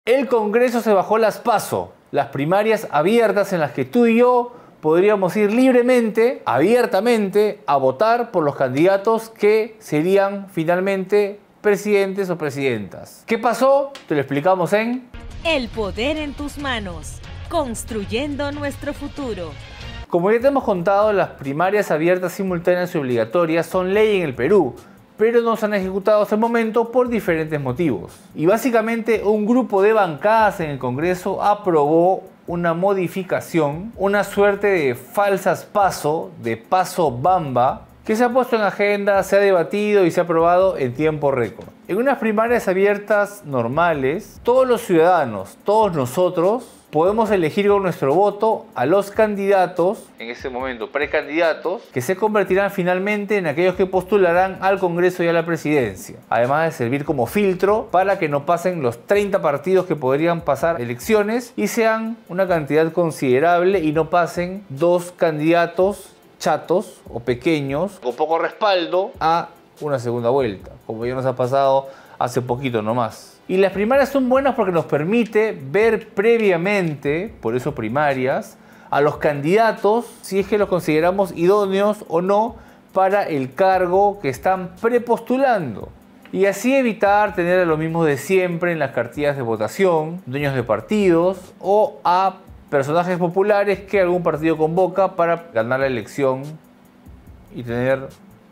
El Congreso se bajó las PASO, las primarias abiertas en las que tú y yo podríamos ir libremente, abiertamente, a votar por los candidatos que serían finalmente presidentes o presidentas. ¿Qué pasó? Te lo explicamos en El poder en tus manos, construyendo nuestro futuro. Como ya te hemos contado, las primarias abiertas, simultáneas y obligatorias son ley en el Perú, pero no se han ejecutado hasta el momento por diferentes motivos. Y básicamente un grupo de bancadas en el Congreso aprobó una modificación, una suerte de falsas PASO, de PASO Bamba, que se ha puesto en agenda, se ha debatido y se ha aprobado en tiempo récord. En unas primarias abiertas normales, todos los ciudadanos, todos nosotros, podemos elegir con nuestro voto a los candidatos, en ese momento precandidatos, que se convertirán finalmente en aquellos que postularán al Congreso y a la presidencia. Además de servir como filtro para que no pasen los 30 partidos que podrían pasar elecciones y sean una cantidad considerable y no pasen 2 candidatos chatos o pequeños con poco respaldo a una segunda vuelta, como ya nos ha pasado hace poquito nomás. Y las primarias son buenas porque nos permite ver previamente, por eso primarias, a los candidatos, si es que los consideramos idóneos o no, para el cargo que están prepostulando. Y así evitar tener a los mismos de siempre en las cartillas de votación, dueños de partidos o a personajes populares que algún partido convoca para ganar la elección y tener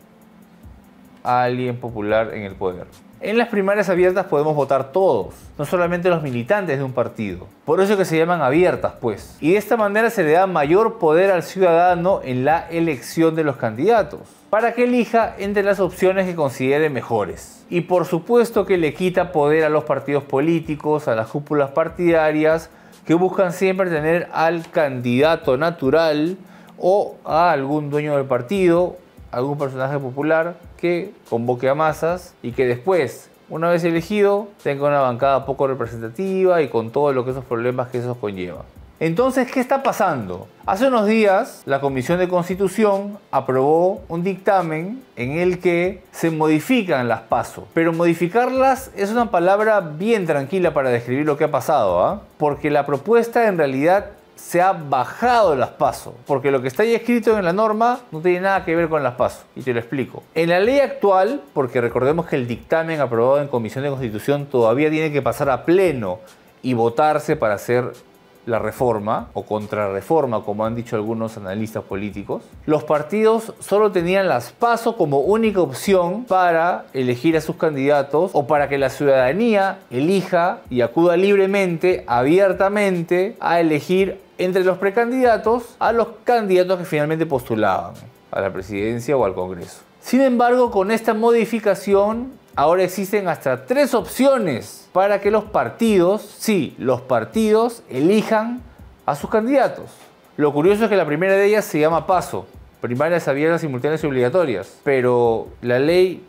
a alguien popular en el poder. En las primarias abiertas podemos votar todos, no solamente los militantes de un partido. Por eso que se llaman abiertas, pues. Y de esta manera se le da mayor poder al ciudadano en la elección de los candidatos, para que elija entre las opciones que considere mejores. Y por supuesto que le quita poder a los partidos políticos, a las cúpulas partidarias, que buscan siempre tener al candidato natural o a algún dueño del partido, algún personaje popular que convoque a masas y que después, una vez elegido, tenga una bancada poco representativa y con todo lo que esos problemas que eso conlleva. Entonces, ¿qué está pasando? Hace unos días, la Comisión de Constitución aprobó un dictamen en el que se modifican las PASO. Pero modificarlas es una palabra bien tranquila para describir lo que ha pasado, ¿ah? Porque la propuesta en realidad se ha bajado las PASO, porque lo que está ahí escrito en la norma no tiene nada que ver con las PASO, y te lo explico. En la ley actual, porque recordemos que el dictamen aprobado en Comisión de Constitución todavía tiene que pasar a pleno y votarse para hacer la reforma o contrarreforma, como han dicho algunos analistas políticos, los partidos solo tenían las PASO como única opción para elegir a sus candidatos o para que la ciudadanía elija y acuda libremente, abiertamente, a elegir entre los precandidatos a los candidatos que finalmente postulaban a la presidencia o al Congreso. Sin embargo, con esta modificación, ahora existen hasta 3 opciones para que los partidos, sí, los partidos elijan a sus candidatos. Lo curioso es que la primera de ellas se llama PASO, primarias abiertas, simultáneas y obligatorias, pero la ley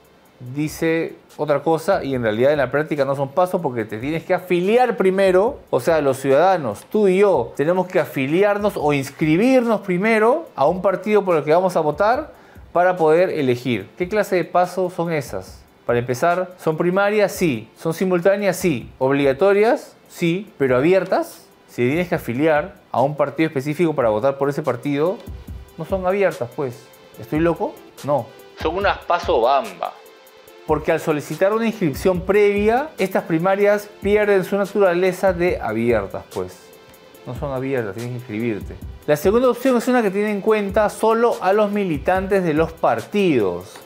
dice otra cosa y en realidad en la práctica no son PASO porque te tienes que afiliar primero, o sea, los ciudadanos, tú y yo, tenemos que afiliarnos o inscribirnos primero a un partido por el que vamos a votar para poder elegir. ¿Qué clase de PASO son esas? Para empezar, ¿son primarias? Sí. ¿Son simultáneas? Sí. ¿Obligatorias? Sí. ¿Pero abiertas? Si tienes que afiliar a un partido específico para votar por ese partido, no son abiertas, pues. ¿Estoy loco? No. Son unas PASO Bamba. Porque al solicitar una inscripción previa, estas primarias pierden su naturaleza de abiertas, pues. No son abiertas, tienes que inscribirte. La segunda opción es una que tiene en cuenta solo a los militantes de los partidos.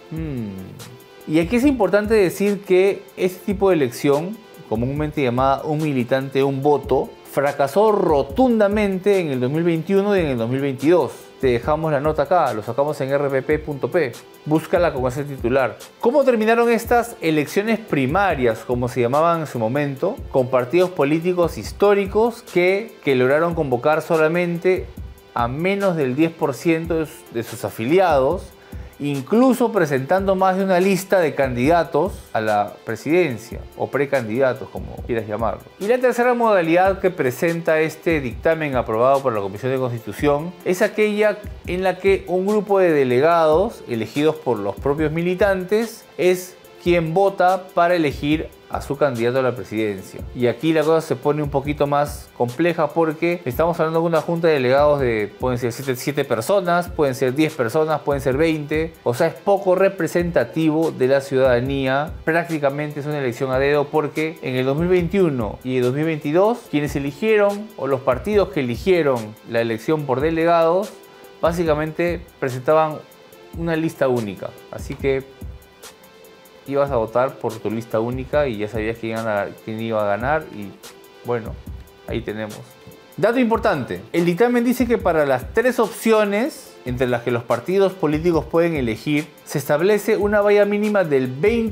Y aquí es importante decir que este tipo de elección, comúnmente llamada un militante, un voto, fracasó rotundamente en el 2021 y en el 2022. Te dejamos la nota acá, lo sacamos en rpp.p. Búscala con ese titular. ¿Cómo terminaron estas elecciones primarias, como se llamaban en su momento? Con partidos políticos históricos que lograron convocar solamente a menos del 10% de sus afiliados, incluso presentando más de una lista de candidatos a la presidencia o precandidatos, como quieras llamarlo. Y la tercera modalidad que presenta este dictamen aprobado por la Comisión de Constitución es aquella en la que un grupo de delegados elegidos por los propios militantes es quien vota para elegir a su candidato a la presidencia. Y aquí la cosa se pone un poquito más compleja porque estamos hablando de una junta de delegados de, pueden ser 7 personas, pueden ser 10 personas, pueden ser 20. O sea, es poco representativo de la ciudadanía. Prácticamente es una elección a dedo porque en el 2021 y el 2022 quienes eligieron, o los partidos que eligieron la elección por delegados, básicamente presentaban una lista única. Así que ibas a votar por tu lista única y ya sabías quién iba a ganar, y bueno, ahí tenemos. Dato importante, el dictamen dice que para las 3 opciones entre las que los partidos políticos pueden elegir, se establece una valla mínima del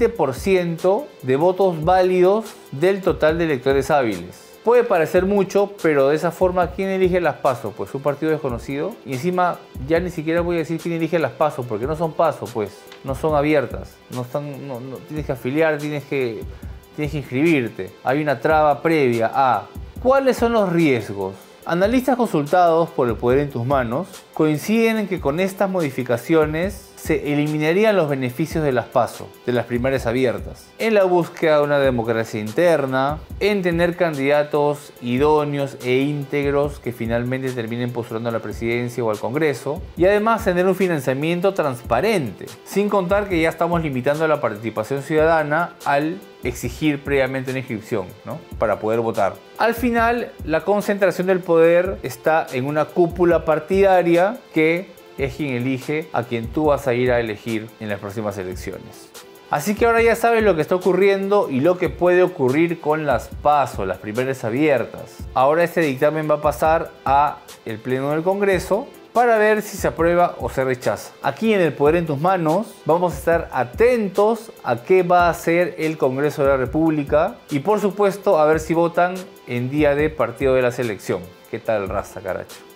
20% de votos válidos del total de electores hábiles. Puede parecer mucho, pero de esa forma, ¿quién elige las PASO? Pues un partido desconocido. Y encima, ya ni siquiera voy a decir quién elige las PASO, porque no son PASO, pues. No son abiertas. No tienes que afiliar, tienes que inscribirte. Hay una traba previa a... ¿Cuáles son los riesgos? Analistas consultados por El Poder en Tus Manos coinciden en que con estas modificaciones se eliminarían los beneficios de las PASO, de las primarias abiertas, en la búsqueda de una democracia interna, en tener candidatos idóneos e íntegros que finalmente terminen postulando a la presidencia o al Congreso, y además tener un financiamiento transparente, sin contar que ya estamos limitando la participación ciudadana al exigir previamente una inscripción, ¿no?, para poder votar. Al final, la concentración del poder está en una cúpula partidaria que es quien elige a quien tú vas a ir a elegir en las próximas elecciones. Así que ahora ya sabes lo que está ocurriendo y lo que puede ocurrir con las PASO, las primarias abiertas. Ahora este dictamen va a pasar a el Pleno del Congreso para ver si se aprueba o se rechaza. Aquí en El Poder en Tus Manos vamos a estar atentos a qué va a hacer el Congreso de la República y por supuesto a ver si votan en día de partido de la selección. ¿Qué tal, raza, caracho?